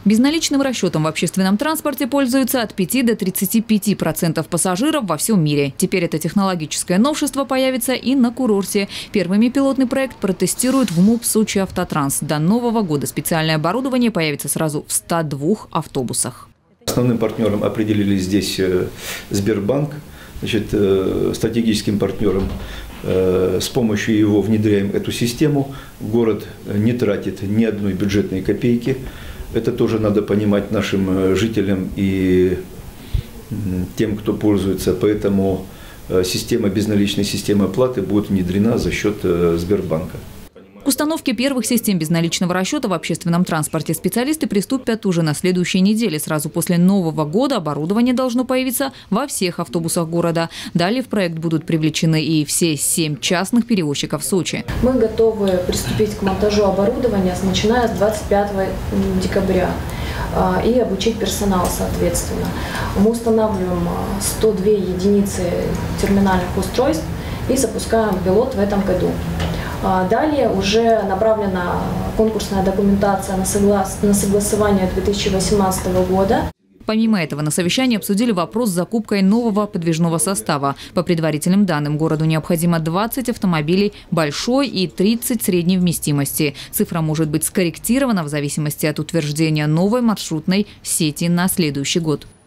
Безналичным расчетом в общественном транспорте пользуются от 5 до 35% пассажиров во всем мире. Теперь это технологическое новшество появится и на курорте. Первыми пилотный проект протестируют в МУП «Сочи Автотранс». До Нового года специальное оборудование появится сразу в 102 автобусах. Основным партнером определили здесь Сбербанк, стратегическим партнером. С помощью его внедряем эту систему. Город не тратит ни одной бюджетной копейки. Это тоже надо понимать нашим жителям и тем, кто пользуется. Поэтому система, безналичная система оплаты будет внедрена за счет Сбербанка. К установке первых систем безналичного расчета в общественном транспорте специалисты приступят уже на следующей неделе. Сразу после Нового года оборудование должно появиться во всех автобусах города. Далее в проект будут привлечены и все 7 частных перевозчиков Сочи. Мы готовы приступить к монтажу оборудования, начиная с 25 декабря. И обучить персонал соответственно. Мы устанавливаем 102 единицы терминальных устройств и запускаем пилот в этом году. Далее уже направлена конкурсная документация на согласование 2018 года. Помимо этого, на совещании обсудили вопрос с закупкой нового подвижного состава. По предварительным данным, городу необходимо 20 автомобилей большой и 30 средней вместимости. Цифра может быть скорректирована в зависимости от утверждения новой маршрутной сети на следующий год.